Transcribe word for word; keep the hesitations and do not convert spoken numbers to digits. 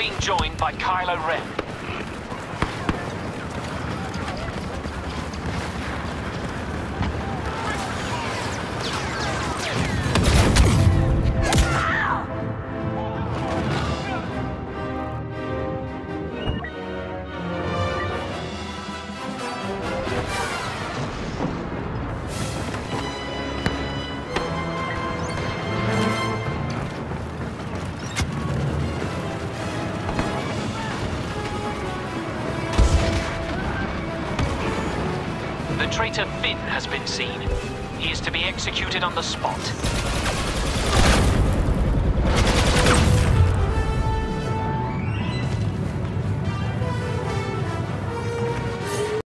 being joined by Kylo Ren. The traitor Finn has been seen. He is to be executed on the spot.